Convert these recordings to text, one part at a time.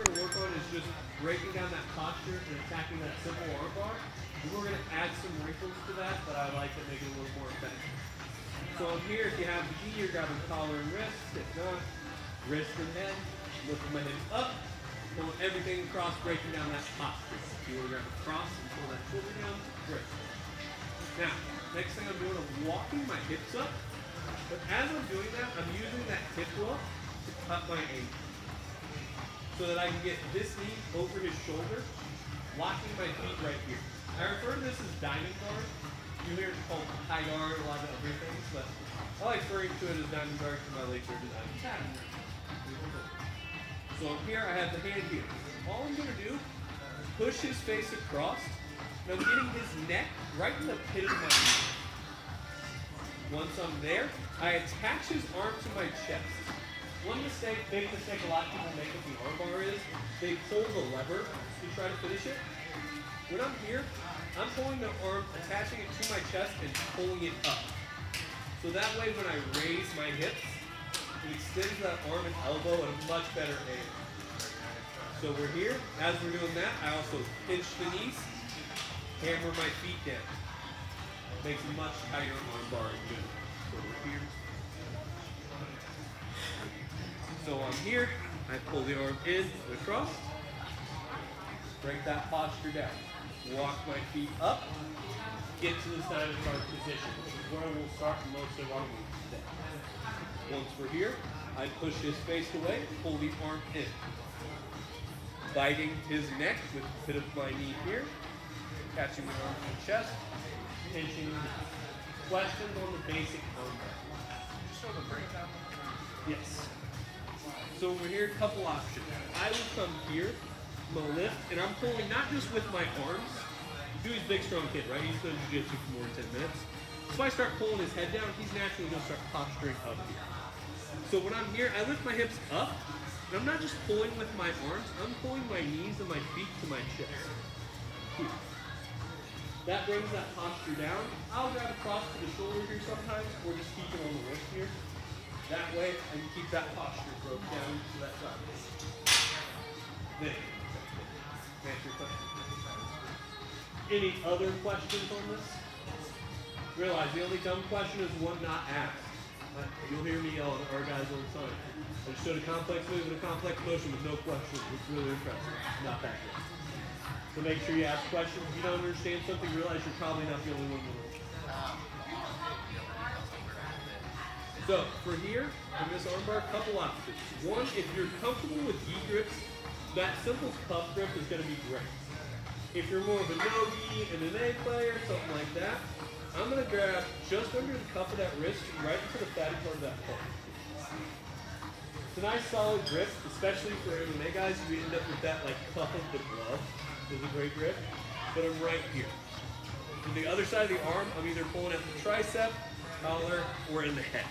going to work on is just breaking down that posture and attacking that simple arm bar. And we're going to add some wrinkles to that I like to make it a little more effective. So I'm here, if you have the G, you're grabbing collar and wrist. If not, wrist and head. Lifting my hips up, pulling everything across, breaking down that posture. If you want to grab across and pull that shoulder down, great. Now, next thing I'm doing, I'm walking my hips up. But as I'm doing that, I'm using that hip lock to cut my ankle. So that I can get this knee over his shoulder, locking my feet right here. I refer to this as diamond guard. You hear it called high guard, a lot of other things, but I like referring to it as diamond guard because my legs are designed pattern. So here I have the hand here. All I'm going to do is push his face across, and I'm getting his neck right in the pit of my knee. Once I'm there, I attach his arm to my chest. One mistake, big mistake a lot of people make with the arm bar is they pull the lever to try to finish it. When I'm here, I'm pulling the arm, attaching it to my chest and pulling it up. So that way when I raise my hips, it extends that arm and elbow at a much better angle. So we're here. As we're doing that, I also pinch the knees, hammer my feet down. Makes a much tighter arm bar and good. So we're here. So I'm here. I pull the arm in and across. Break that posture down. Walk my feet up. Get to this diamond guard position, which is where we'll start most of our moves today. Once we're here, I push his face away, pull the arm in. Biting his neck with the pit of my knee here. Catching the arm to the chest. Pinching the knee. Questions on the basic arm bar? Just show the breakdown. Yes. So we're here, a couple options. I will come here, I'm going to lift, and I'm pulling not just with my arms. Dewey's a big, strong kid, right? He's done jiu-jitsu for more than 10 minutes. So if I start pulling his head down, he's naturally going to start posturing up here. So when I'm here, I lift my hips up, and I'm not just pulling with my arms, I'm pulling my knees and my feet to my chest. Here. That brings that posture down. I'll grab across to the shoulder here sometimes, or just keep it on the wrist here. That way, I can keep that posture broke down to that side. Then, answer your question. Any other questions on this? Realize the only dumb question is one not asked. You'll hear me yell at our guys all the time. I just showed a complex move and a complex motion with no questions. It's really impressive. Not that good. So make sure you ask questions. If you don't understand something, realize you're probably not the only one in the room. So for here, in this armbar, a couple options. One, if you're comfortable with gi grips, that simple cuff grip is going to be great. If you're more of a no-gi, MMA player, something like that, I'm going to grab just under the cuff of that wrist, right into the fatty part of that palm. It's a nice solid grip, especially for MMA guys. You end up with that like cuff of the glove. Is a great grip, but I'm right here. On the other side of the arm, I'm either pulling at the tricep, collar, or in the head.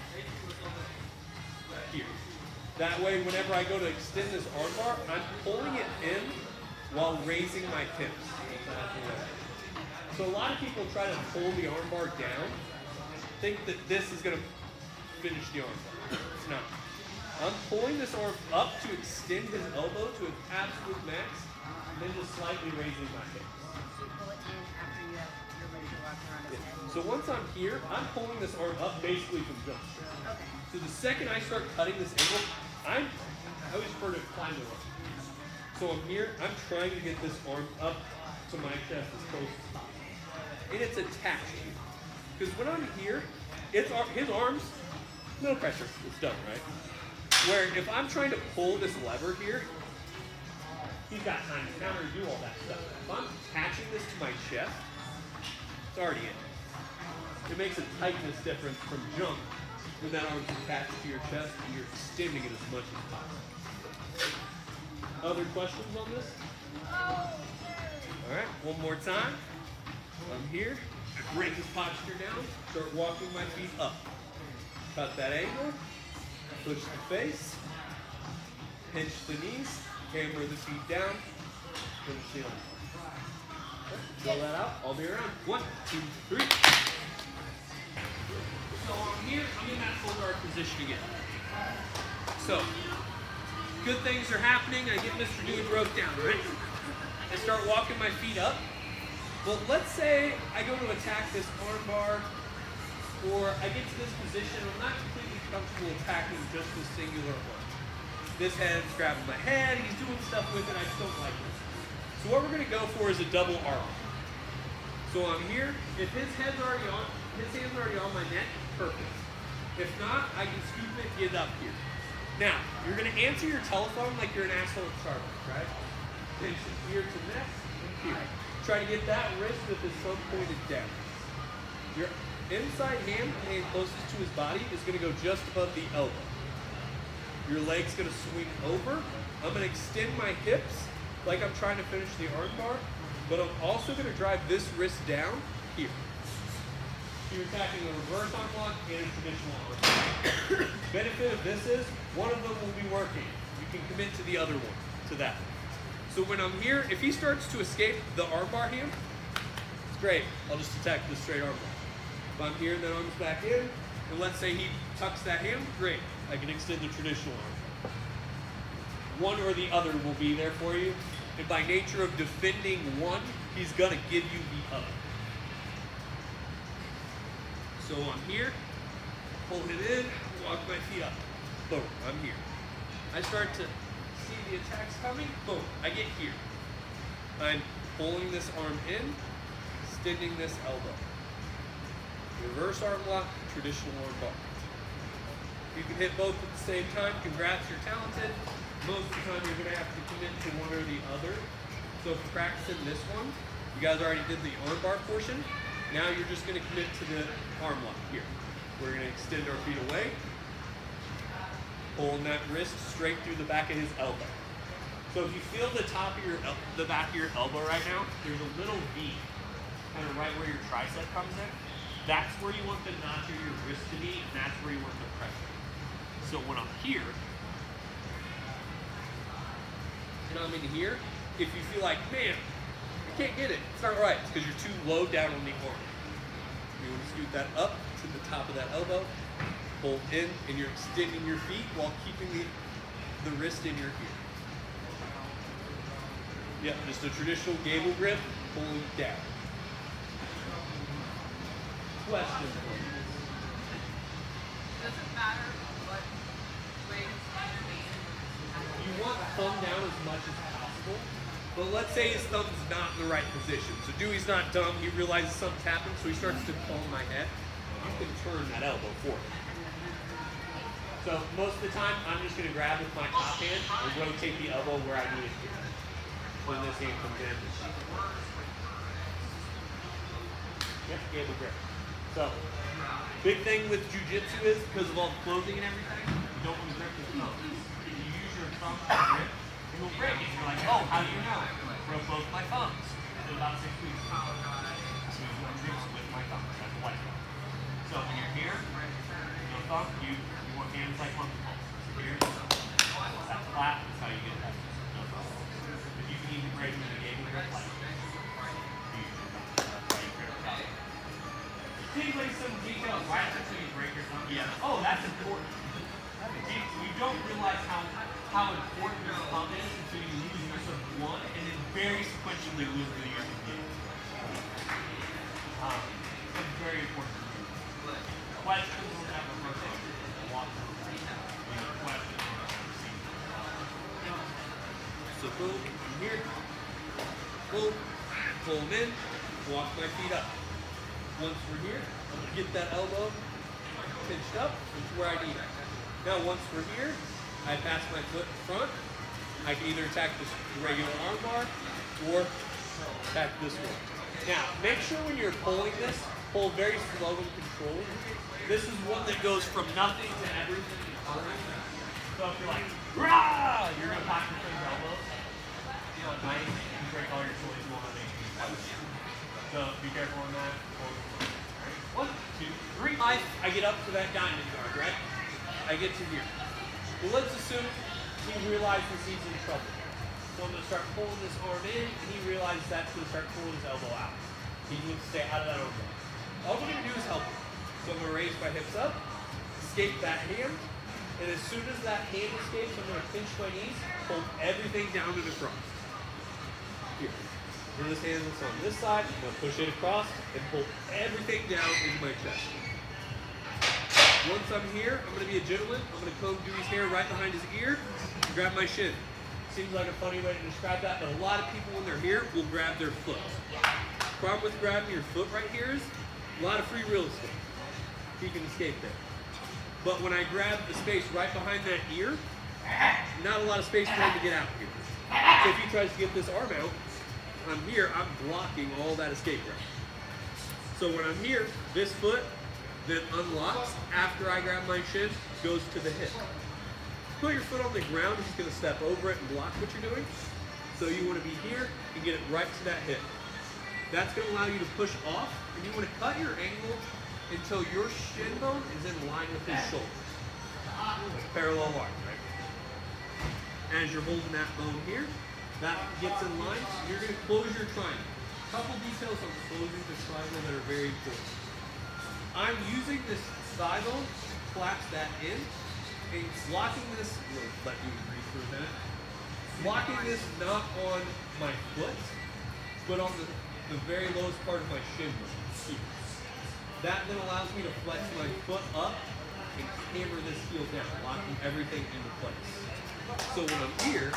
Here. That way, whenever I go to extend this arm bar, I'm pulling it in while raising my hips. So a lot of people try to pull the arm bar down, think that this is going to finish the arm bar. It's not. I'm pulling this arm up to extend his elbow to an absolute max, and then just slightly raising my hips. So you pull it in after you're ready to walk around his head? So once I'm here, I'm pulling this arm up basically from jump. Okay. So the second I start cutting this angle, I always prefer to climb the arm. So I'm here, I'm trying to get this arm up to my chest as close as possible. And it's attached here. Because when I'm here, his arms, no pressure, it's done, right? Where if I'm trying to pull this lever here, he's got time to counter and do all that stuff. If I'm attaching this to my chest, it's already in. It makes a tightness difference from jump when that arm's attached to your chest and you're extending it as much as possible. Other questions on this? All right, one more time. I'm here. I break this posture down, start walking my feet up. Cut that angle, push the face, pinch the knees, hammer the feet down, finish the arm. Okay, fill that out, I'll be around. 1, 2, 3. So I'm here, I'm in that full guard position again. So, good things are happening. I get Mr. Dewey broke down, right? I start walking my feet up. Well, let's say I go to attack this arm bar, or I get to this position, I'm not completely comfortable attacking just this singular arm. This hand's grabbing my head, he's doing stuff with it, I just don't like it. So what we're gonna go for is a double arm. So I'm here, if his hand's already on my neck, perfect. If not, I can scoop it, get up here. Now, you're gonna answer your telephone like you're an asshole at Starbucks, right? Pinch from here to neck, and here. Try to get that wrist with his thumb pointed down. Your inside hand closest to his body is gonna go just above the elbow. Your leg's gonna swing over. I'm gonna extend my hips like I'm trying to finish the arm bar, but I'm also gonna drive this wrist down here. You're attacking a reverse arm lock and a traditional arm lock. Benefit of this is, one of them will be working. You can commit to the other one, to that. So when I'm here, if he starts to escape the arm bar hand, it's great. I'll just attack the straight arm bar. If I'm here, then arm's back in, and let's say he tucks that hand, great. I can extend the traditional arm. One or the other will be there for you, and by nature of defending one, he's gonna give you the other. So I'm here, pull it in, walk my feet up. Boom, I'm here. I start to see the attacks coming, boom, I get here. I'm pulling this arm in, extending this elbow. Reverse arm lock, traditional arm bar. You can hit both at the same time, congrats, you're talented. Most of the time you're gonna have to commit to one or the other. So if you're practicing this one, you guys already did the arm bar portion. Now you're just gonna commit to the arm lock here. We're gonna extend our feet away, pulling that wrist straight through the back of his elbow. So if you feel the back of your elbow right now, there's a little V, kind of right where your tricep comes in. That's where you want the notch of your wrist to be, and that's where you want the pressure. So when I'm here, and I'm in here, if you feel like, man, I can't get it, it's not right, it's because you're too low down on the arm. You want to scoot that up to the top of that elbow, pull in, and you're extending your feet while keeping the wrist in your ear. Yeah, just a traditional gable grip, pulling down. Question. Does it matter what way You want thumb down as much as possible, but let's say his thumb's not in the right position. So Dewey's not dumb, he realizes something's happened, so he starts to pull my head. You can turn that elbow for him. So most of the time, I'm just gonna grab with my top hand and rotate the elbow where I need it to when this hand comes in. Yep, gable grip. So, big thing with jiu-jitsu is, because of all the clothing and everything, you don't want to grip your thumb. If you use your thumb to grip, it will break. And you're like, oh, how do you know? I broke both my thumbs in about 6 weeks. So you want grips with my thumb. That's a white thumb. So when you're here, no thumb, you want hands like monkey balls. So here, that's flat, that's how you get that. No thumb. If you can even break them in a gable grip, like like some details right until you break your thumb. Yeah. Oh, that's important. You don't realize how important your thumb is until you lose use of one, and then very sequentially lose the use of the other. It's very important. Questions on that reverse arm. Questions. So boom, I'm here. Boom, pull them in, walk my feet up. Once we're here, I'm going to get that elbow pinched up into where I need it. Now once we're here, I pass my foot in front. I can either attack this regular arm bar or attack this one. Now, make sure when you're pulling this, pull very slow and controlled. This is one that goes from nothing to everything. So if you're like, rah, you're going to pop your elbows. Nice, you break all your toys, you won't have anything. So be careful on that. 1, 2, 3. I get up to that diamond guard, right? I get to here. Well, let's assume he realizes he's in trouble. So I'm going to start pulling this arm in, and he realizes that's going to start pulling his elbow out. He needs to stay out of that elbow. All we're going to do is help him. So I'm going to raise my hips up, escape that hand, And as soon as that hand escapes, I'm going to pinch my knees, pull everything down and across. Here. With this hand that's on this side, I'm going to push it across and pull everything down into my chest. Once I'm here, I'm going to be a gentleman. I'm going to comb Dewey's hair right behind his ear and grab my shin. Seems like a funny way to describe that, but a lot of people when they're here will grab their foot. Problem with grabbing your foot right here is a lot of free real estate. You can escape there. But when I grab the space right behind that ear, not a lot of space for him to get out here. So if he tries to get this arm out, I'm here, I'm blocking all that escape route. So when I'm here, this foot then unlocks after I grab my shin, goes to the hip. Put your foot on the ground, he's going to step over it and block what you're doing. So you want to be here and get it right to that hip. That's going to allow you to push off, and you want to cut your angle until your shin bone is in line with his shoulder. It's parallel arm, right? As you're holding that bone here, that gets in line, you're going to close your triangle. Couple details on closing the triangle that are very important. I'm using this thigh bone to collapse that in, and locking this, we'll let you breathe for a minute, locking this not on my foot, but on the very lowest part of my shin bone. That then allows me to flex my foot up and hammer this heel down, locking everything into place. So when I'm here,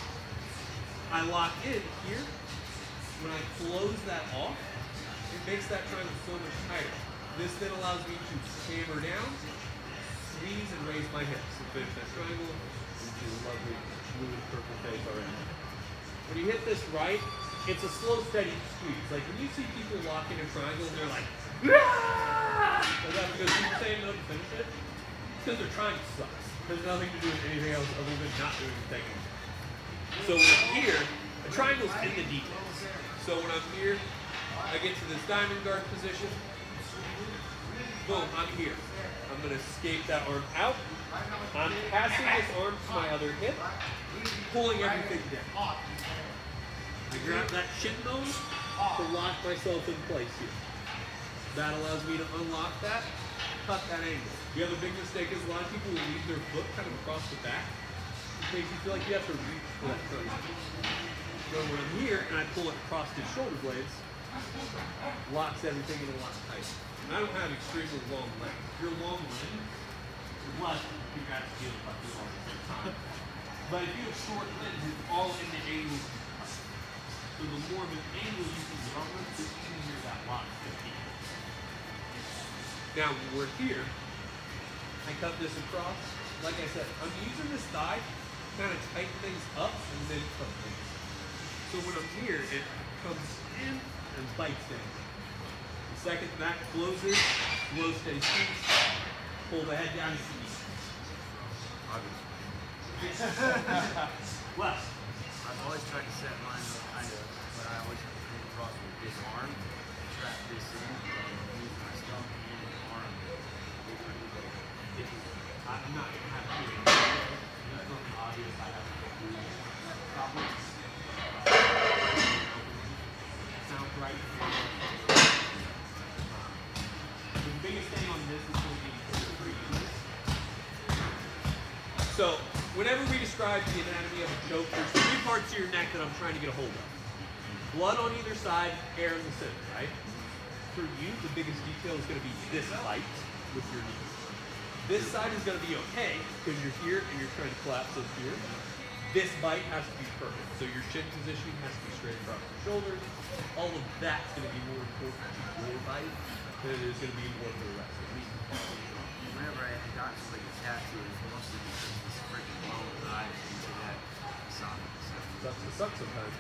I lock in here. When I close that off, it makes that triangle so much tighter. This then allows me to hammer down, squeeze, and raise my hips and finish that triangle into a lovely blue and purple face already. When you hit this right, it's a slow, steady squeeze. Like when you see people lock in a triangle and they're like, "Ah!" Is that because you're saying no to finish it? It's because their triangle sucks. There's nothing to do with anything else other than not doing the technique. So when I'm here, a triangle's in the details. So when I'm here, I get to this diamond guard position. Boom, I'm here. I'm going to escape that arm out. I'm passing this arm to my other hip, pulling everything down. I grab that shin bone to lock myself in place here. That allows me to unlock that, cut that angle. The other big mistake is a lot of people will leave their foot kind of across the back. It makes you feel like you have to reach for that front. So when I'm here and I pull it across his shoulder blades, locks everything in a lot tighter. And I don't have extremely long legs. If you're long legs, you're less, you got to deal with it all the time. But if you have short limbs, it's all in the angle. So the more of an angle you can get on with, the easier that lock to be. Now when we're here, I cut this across. Like I said, I'm using this thigh to kind of tighten things up and then cut things. So when I'm here, it comes in and bites down. The second that closes, slow, steady squeeze, pull the head down and squeeze. Left. I've always tried to set mine up kind of, but I always have to come across with this arm, trap this in, and use my stump and arm. I'm not going to have to do it. There's nothing obvious I have to do. Probably. Sounds right. The biggest thing on this is going to be breathing. So, whenever we describe the anatomy of a choke, there's three parts of your neck that I'm trying to get a hold of. Blood on either side, air in the center, right? For you, the biggest detail is going to be this bite with your knee. This side is going to be okay because you're here and you're trying to collapse this here. This bite has to be perfect. So your shin positioning has to be straight across the shoulders. All of that's going to be more important to your bite than it is going to be more for the rest of me. Whenever I had gotten like a tattoo, it was mostly because this freaking bone dives into that socket. It sucks sometimes.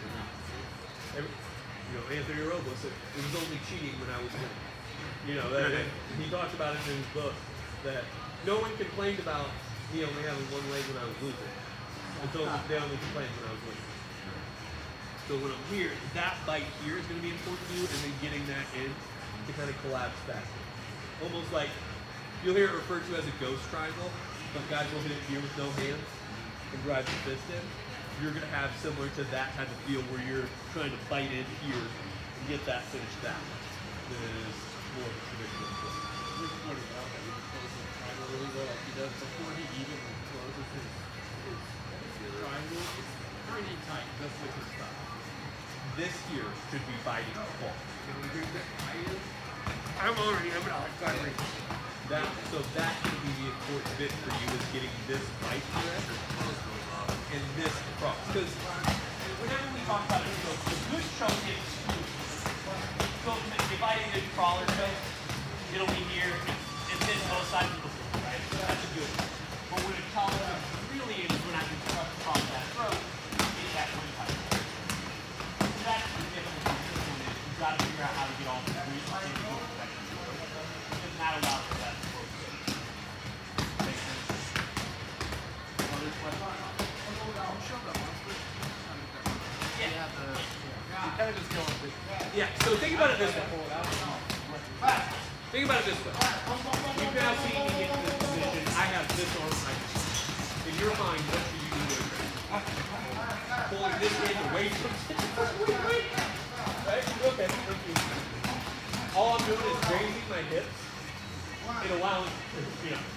Anthony Robles, it was only cheating when I was winning. He talked about it in his book that no one complained about me only having one leg when I was losing. Until they only complained when I was winning. So when I'm here, that bite here is going to be important to you, and then getting that in to kind of collapse back. Almost like, you'll hear it referred to as a ghost triangle, but guys will hit it here with no hands and drive the fist in. You're going to have similar to that type of feel where you're trying to bite in here and get that finished that way. That is more of a traditional play. just pointed out that when he closes the triangle really low, like he does before he even closes his triangle, it's pretty tight, just with his style. This here should be biting full. Can we do that? I'm outside range. So that could be the important bit for you is getting this bite correct and this across. Because whenever we talk about a choke, a good choke is so if I did a crawler choke, it'll be here, and then both sides of the floor, right? So that's a good one. But when a collar really is when I can crush across that throat, it's that one type. So that's the difference in this one is you've got to figure out how to get all the grease and the perfection. Because that allows for that flow. Makes sense? Other questions? Yeah, so think about it this way. Think about it this way. You've now seen me get to this position. I have this on my in your mind, what should you do? Pulling this in away from wait. Right? Okay, thank you. All I'm doing is raising my hips. It allows, you know.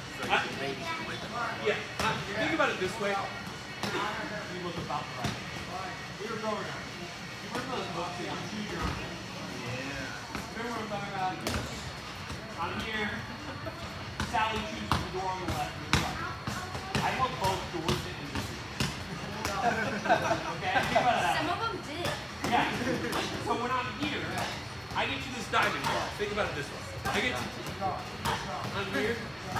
Think about it this way. You look about the right. We were going on. You remember those books that you choose your own? Yeah. Remember what I'm talking about? I'm here. Sally chooses the door on the left and the right. I want both doors in this room. Okay? Think about that. Some of them did. Yeah. So when I'm here, I get to this diamond bar. Think about it this way. I get to I'm here.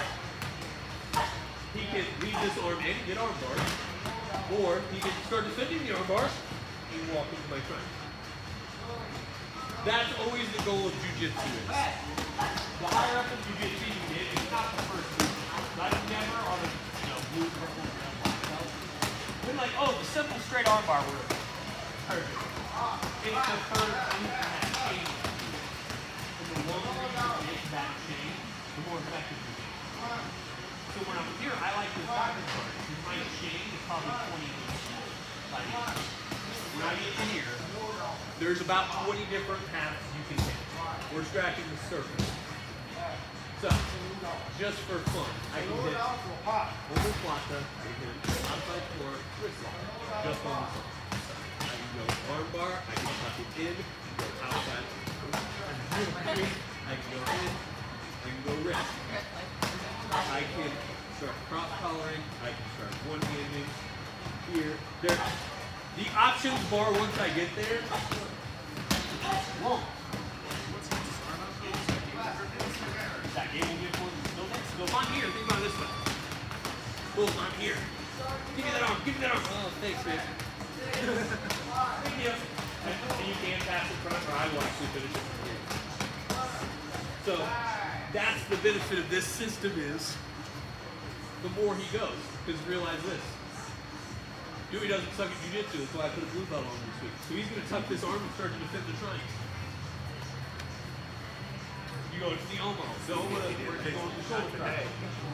He can leave this arm in and get arm bars. Or he can start defending the arm bars and walk into my triangle. That's always the goal of jiu-jitsu is. The higher up in jiu-jitsu you get, it's not the first move. Like never are the blue, purple, black belts. Then like, oh, the simple straight arm bar works. Perfect. It's the third move in that chain. And the longer you make that chain, the more effective you get. So when I'm here, I like this diamond bar. Because my chain is probably 20 inches long. When I get to here, there's about 20 different paths you can hit. We're scratching the surface. So, just for fun, I can hit omoplata, outside floor, wrist lock, just on the side. I can go arm bar, I can tuck it in, go outside, I can go in, I can go wrist. I can start cross collaring, I can start one-handing, here, there. The options bar, once I get there, long. That game will get for the still next. So if I'm here, think about it this way. Boom, I'm here. Give me that arm, give me that arm. Oh, thanks, man. Thank you. And you can pass in front, or I will actually finish it from here. So that's the benefit of this system is the more he goes. Because realize this. Dewey doesn't suck at jiu-jitsu, that's why I put a blue belt on this week. So he's going to tuck this arm and start to defend the triangle. You go to the elbow. The elbow is where you go to the shoulder triangle.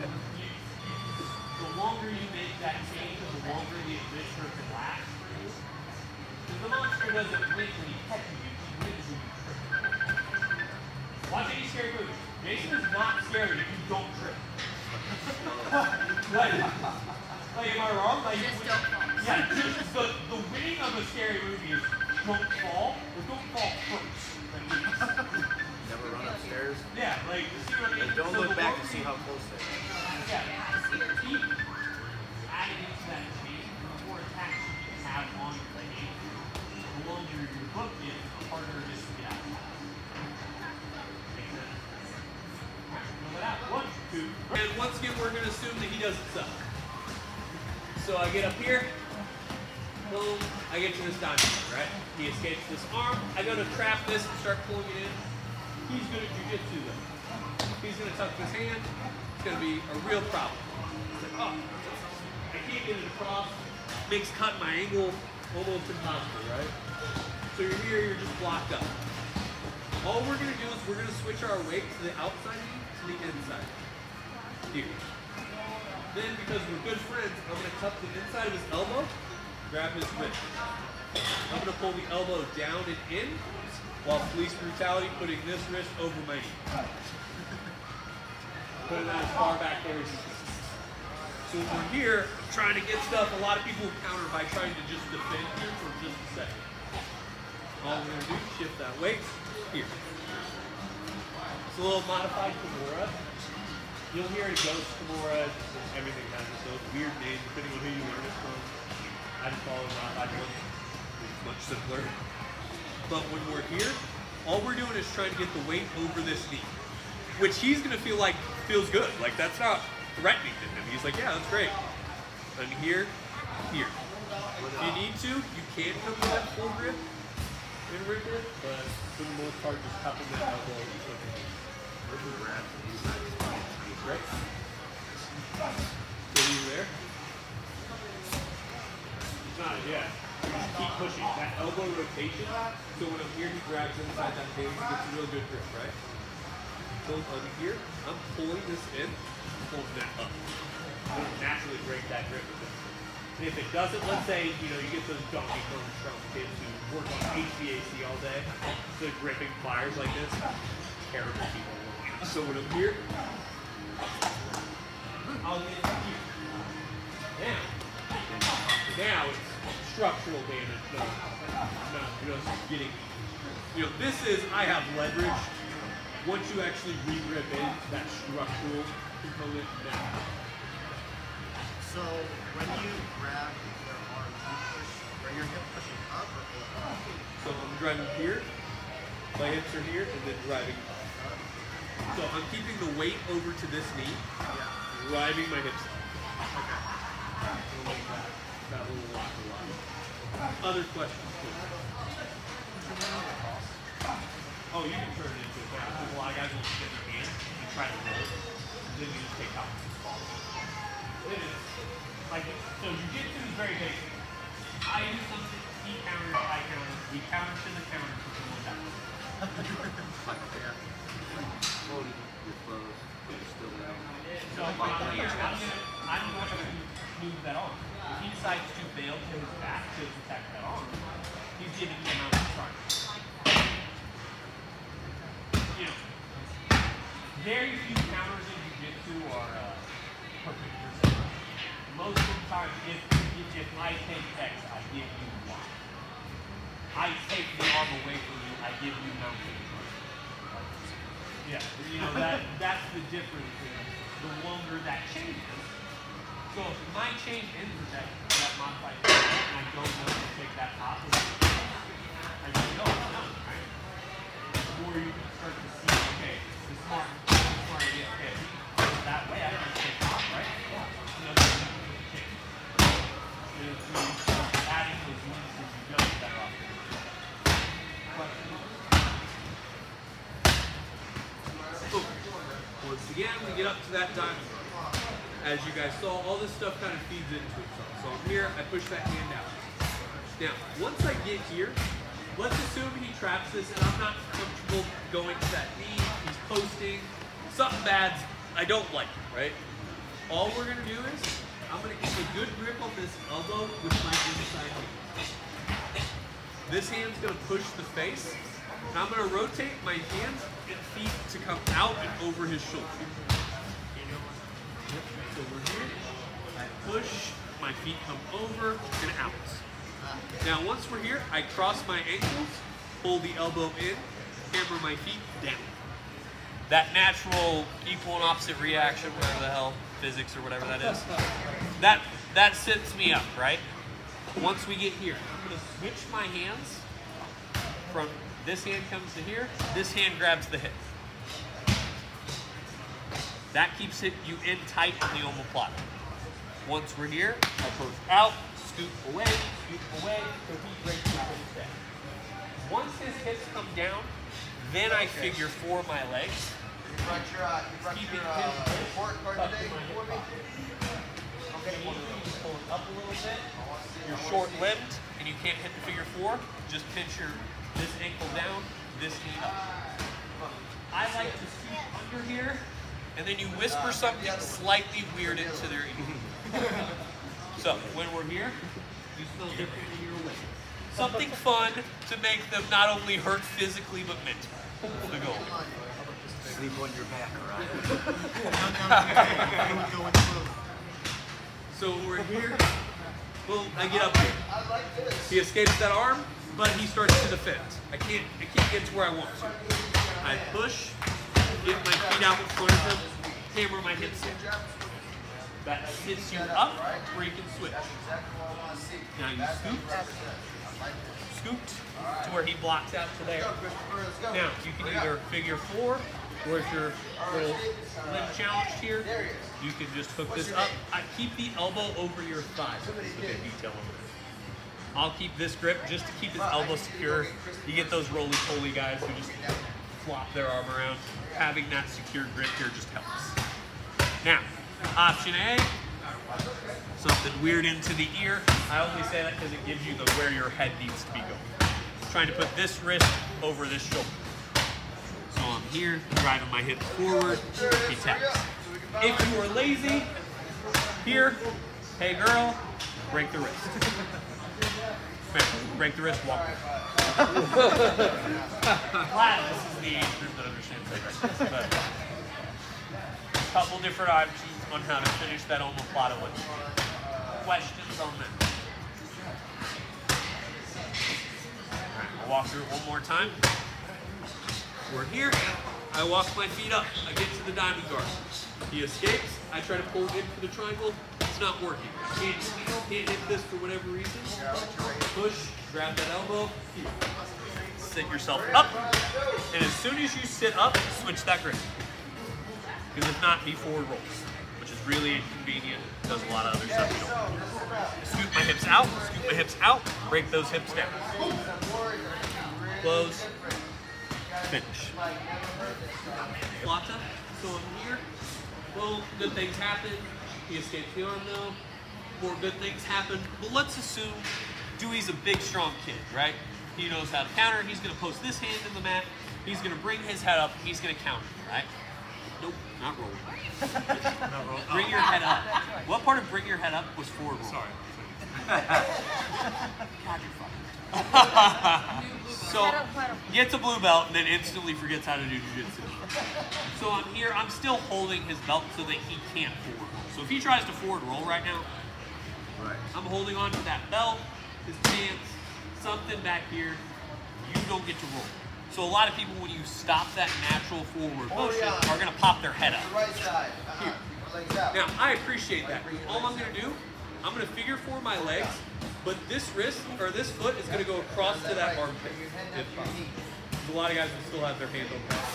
The longer you make that change, the longer the adventure can last for you. Because the monster doesn't win when he catches you, he wins when you trip. Watch any scary movie. Jason is not scary if you don't trip. Like, am I wrong? Like, Just don't fall. Yeah, the winning of a scary movie is don't fall, or don't fall first. Never run upstairs. Yeah, like, see what I mean? And don't look back to see how close they are. Yeah, keep adding into that chain, the more attacks you can have on your leg, the longer your book is, the harder it is to get out. Make sense? Fill it out. 1, 2, 3. And once again, we're going to assume that he doesn't suck. So I get up here, boom, I get to this diamond, right? He escapes this arm. I go to trap this and start pulling it in. He's good at jiu-jitsu though. He's going to tuck his hand. It's going to be a real problem. It's like, oh, I can't get it across. Makes cutting my angle almost impossible, right? So you're here, you're just blocked up. All we're going to do is we're going to switch our weight to the outside knee to the inside. Here. Then, because we're good friends, I'm going to cup the inside of his elbow, grab his wrist. I'm going to pull the elbow down and in, while police brutality putting this wrist over my knee. Put it as far back there as you can. So when we're here, trying to get stuff, a lot of people counter by trying to just defend here for just a second. All we're going to do is shift that weight here. It's a little modified Kimura. You'll hear it goes Kimura. Everything has its own weird name depending on who you learn it from. I just follow the modified one. It's much simpler. But when we're here, all we're doing is trying to get the weight over this knee, which he's going to feel like feels good. Like that's not threatening to him. He's like, yeah, that's great. And here, here. If you need to, you can come to that full grip in rear grip, but for the most part, just cupping that elbow. Right? So you there? It's not yet. You just keep pushing. That elbow rotation, so when I'm here, he grabs inside that base, gets a real good grip, right? So I'm here, I'm pulling this in, pulling that up. It'll naturally break that grip with it. And if it doesn't, let's say, you know, you get those donkey kong strong kids who work on HVAC all day, so gripping pliers like this, terrible people. So when I'm here, I'll get here. Now it's structural damage, not just getting, you know, this is, I have leverage. Once you actually re-grip in, that structural component now. So when you grab their arm, you push, or your hip pushing up or up? So I'm driving here, my hips are here, and then driving up. So I'm keeping the weight over to this knee, driving my hips up. Okay. Like that. That little locker lock. Other questions, please? Oh, you can turn it into a bounce. There's a lot of guys who will get their hand and try to roll, then you just take off. It is. Like, so jiu-jitsu is very basic. I do something, he counters, I counter, we counter to the counter for someone down. Holding your clothes, still down. So I'm going to move that arm. If he decides to bail to his back to protect that arm, he's giving the amount of strike. You know, very few counters in jiu-jitsu are perfect percent. Most of the time, if I take X, I give you Y. I take the arm away from you, I give you mounting. Yeah, you know, that's the difference in the longer that changes. So if my chain ends with that modified and I don't know to take that off, I just go, it's done, right? Or you can start to see, okay, the smart idea, okay, if he goes that way, I don't take off, right? You know, adding those units as you go, better off. Once again, we get up to that diamond. As you guys saw, all this stuff kind of feeds into itself. So I'm here, I push that hand out. Now, once I get here, let's assume he traps this and I'm not comfortable going to that knee, he's posting, something bad I don't like, right? All we're gonna do is, I'm gonna keep a good grip on this elbow with my inside hand. This hand's gonna push the face, and I'm gonna rotate my hands and feet to come out and over his shoulder. So we're here, I push, my feet come over and out. Now once we're here, I cross my ankles, pull the elbow in, hammer my feet down. That natural equal and opposite reaction, whatever the hell, physics or whatever that is, that sets me up, right? Once we get here, I'm gonna switch my hands from this hand comes to here, this hand grabs the hip. That keeps you in tight on the omoplata. Once we're here, I push out, scoot away, so he breaks the hips down. Once his hips come down, then I figure for my legs. You brought your report card today for me? Okay, you just pull it up a little bit. You're short-limbed and you can't hit the figure four. Just pinch this ankle down, this knee up. I like to scoot under here, and then you whisper something slightly weird into their ear. So when we're here, you smell different in your way. Something fun to make them not only hurt physically but mentally. The goal. Sleep on your back, alright? So we're here. Boom, I get up here. He escapes that arm, but he starts to defend. I can't get to where I want to. I push, get my feet out in front of him, hammer my hips in. That hits you up where you can switch. Now you scooped to where he blocks out to there. Now you can either figure four, or if you're a little limb challenged here, you can just hook this up. I keep the elbow over your thigh. That's the big detail on this. I'll keep this grip just to keep his elbow secure. You get those roly-poly guys who just flop their arm around. Having that secure grip here just helps. Now, option A, something weird into the ear. I only say that because it gives you where your head needs to be going. Trying to put this wrist over this shoulder. So I'm here, driving my hip forward, he taps. If you are lazy, here, hey girl, break the wrist. Break the wrist, walk away. Glad this is the age group that understands that right. But a couple different options on how to finish that omoplata with. Questions on that? Alright, I'll walk through it one more time. We're here. I walk my feet up. I get to the diamond guard. He escapes. I try to pull in for the triangle. It's not working. Can't hit this for whatever reason. Push, grab that elbow. Here. Sit yourself up. And as soon as you sit up, switch that grip. Because if not, he forward rolls, which is really inconvenient. Does a lot of other stuff you don't want. Scoop my hips out, break those hips down. Close, finish. Plata, so I'm here. Well, good things happen. He escapes the arm though. More good things happen. But let's assume Dewey's a big, strong kid, right? He knows how to counter. He's going to post this hand in the mat. He's going to bring his head up. He's going to counter, right? Nope, not roll. Bring your head up. What part of bring your head up was forward roll? Sorry. God, you're fucking. So, gets a blue belt and then instantly forgets how to do jiu-jitsu. So I'm here, I'm still holding his belt so that he can't forward roll. So if he tries to forward roll right now, I'm holding on to that belt, his pants, something back here. You don't get to roll. So a lot of people, when you stop that natural forward motion, are going to pop their head up. Here. Now, I appreciate that. All I'm going to do, I'm going to figure four my legs, but this wrist, or this foot, is going to go across to that armpit. A lot of guys will still have their hand on that.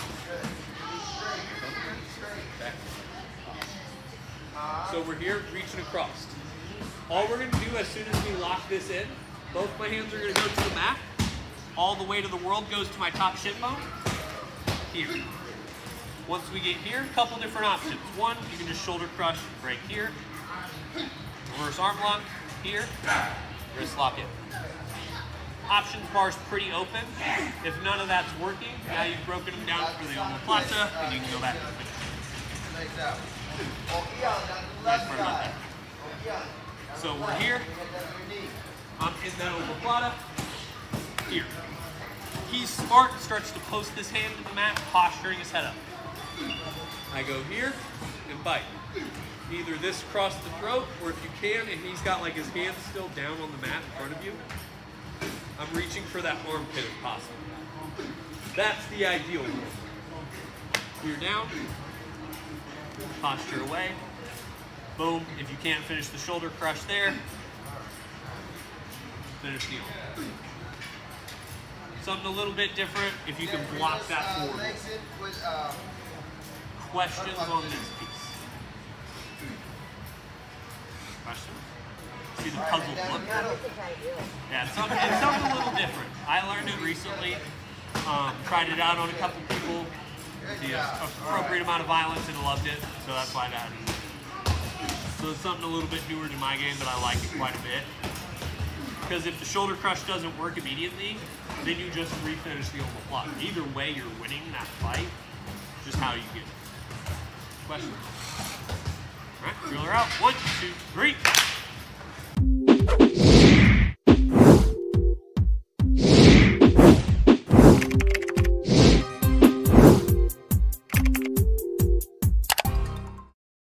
So we're here, reaching across. All we're going to do as soon as we lock this in, both my hands are going to go to the mat. All the weight of the world goes to my top shin bone. Here. Once we get here, a couple different options. One, you can just shoulder crush right here. Reverse arm lock here. Wrist lock in. Options bar is pretty open. If none of that's working, now you've broken them down for the omoplata, and you can go back to the finish. Nice part about that. So we're here. I'm in that omoplata. Here. He's smart and starts to post this hand to the mat, posturing his head up. I go here and bite. Either this across the throat, or if you can, and he's got like his hands still down on the mat in front of you, I'm reaching for that armpit if possible. That's the ideal one. You're down, posture away, boom. If you can't finish the shoulder crush there, finish the arm. Something a little bit different if you can block that forward. Questions on this piece? Questions? See the puzzled look? Yeah, it's something a little different. I learned it recently. Tried it out on a couple people. The appropriate amount of violence and loved it, so that's why that. So it's something a little bit newer to my game, but I like it quite a bit. Because if the shoulder crush doesn't work immediately, then you just refinish the omoplata. Either way, you're winning that fight. Just how you get it. Questions? All right, driller out. 1, 2, 3.